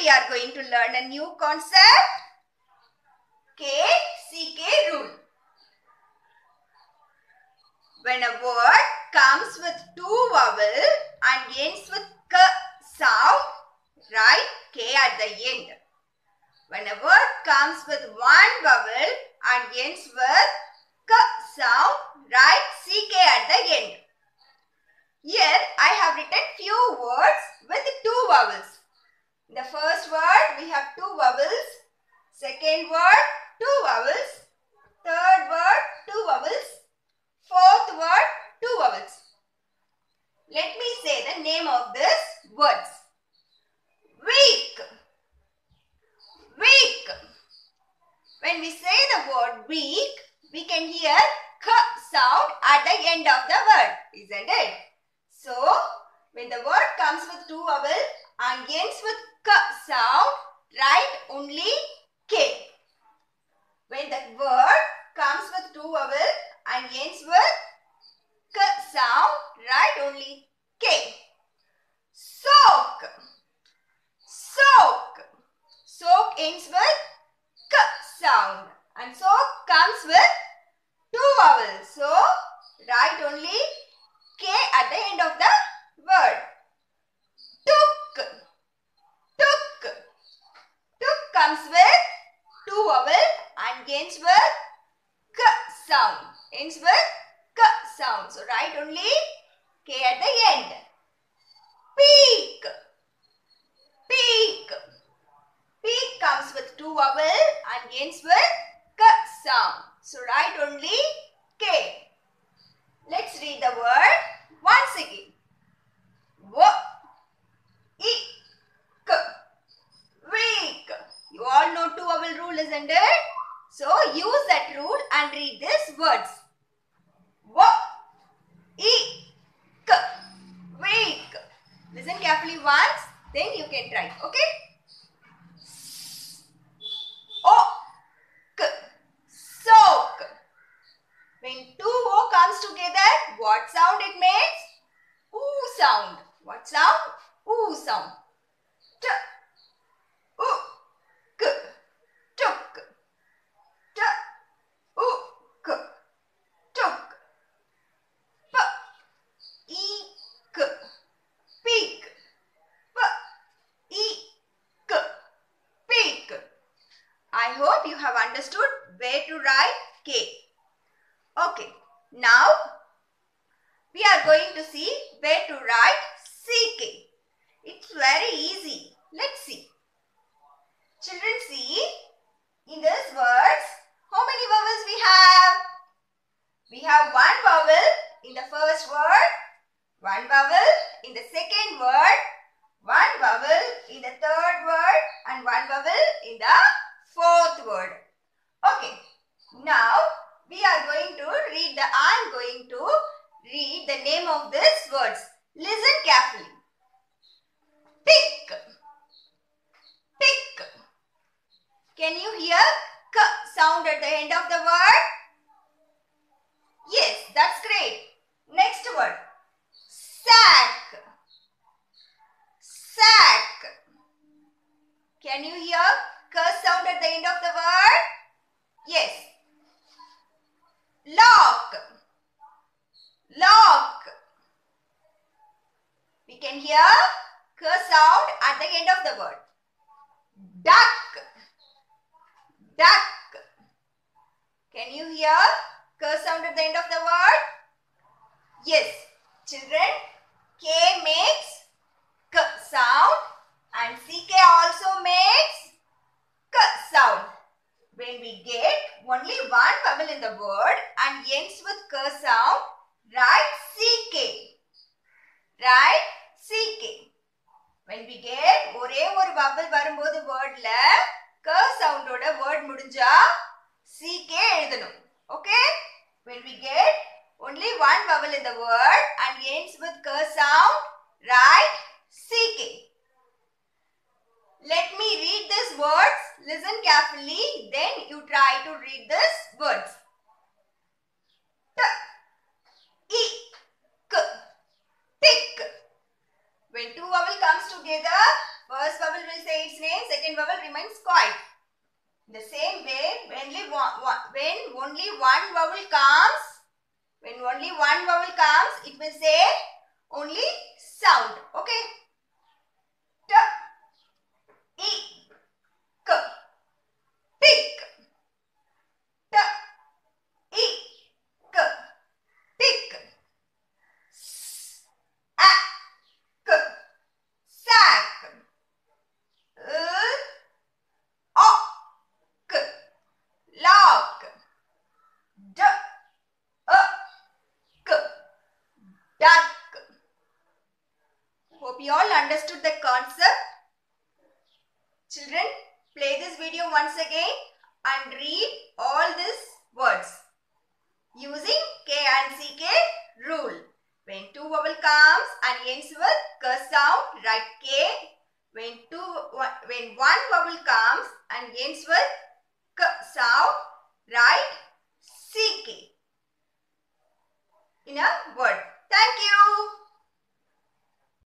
we are going to learn a new concept, K-CK rule. When a word comes with two vowels and ends with K sound, write K at the end. When a word comes with one vowel and ends with K sound, write CK at the end. Here I have written few words with two vowels. In the first word we have two vowels. Second word two vowels. Third word two vowels. Fourth word two vowels. Let me say the name of these words. Week. Week. When we say the word week, we can hear K sound at the end of the word, isn't it? So, when the word comes with two vowels and ends with K sound, write only K. When the word comes with two vowels and ends with K sound, write only K. Soak. Soak. Soak ends with K sound and soak comes with two vowels. So, write only K at the end of the word. Took. Took. Took comes with two vowels and ends with K sound. Ends with K sound. So, write only K at the end. Peak. Peak. Peak comes with two vowels and ends with K sound. So, write only K. Let's read the word once again. Week. Week. You all know two vowel rule, isn't it? So, use that rule and read these words. Week. Listen carefully once, then you can try. Okay? Soak. When two O comes together, what sound it makes? Oo sound. What sound? Oo sound. Took. Took. Peak. Peak. I hope you have understood where to write K. Okay, now we are going to see where to write CK. It's very easy. Let's see. Children, see, in these words, how many vowels we have? We have one vowel in the first word, one vowel in the second word, one vowel in the third word, and one vowel in the fourth word. Okay, now we are going to read I am going to read the name of these words. Listen carefully. Pick. Pick. Can you hear K sound at the end of the word? Yes, that's great. Next word. Sack. Sack. Can you hear K sound at the end of the word? Yes. Lock. Lock. We can hear K sound at the end of the word. Duck. Duck. Can you hear K sound at the end of the word? Yes. Children, K makes K sound and CK also makes K sound. When we get only one vowel in the word and ends with K sound, write CK. Write CK. When we get ஒரே ஒரு vowel வரும்போது wordல K sound ஓட word முடிஞ்சா CK எழுதணும். Okay? When we get only one vowel in the word and ends with K sound, write CK. Let me read these words. Listen carefully. Then you try to read these words. Tick. When two vowel comes together, first vowel will say its name, second vowel remains quiet. The same way, when only one vowel comes, it will say only sound. Okay. T, I, K, tick. T, I, K, tick. S, A, K, sack. O, K, lock. D, K, duck. Hope you all understood the concept. Children, play this video once again and read all these words using K and CK rule. When two vowel comes and ends with K sound, write K. When one vowel comes and ends with K sound, write CK in a word.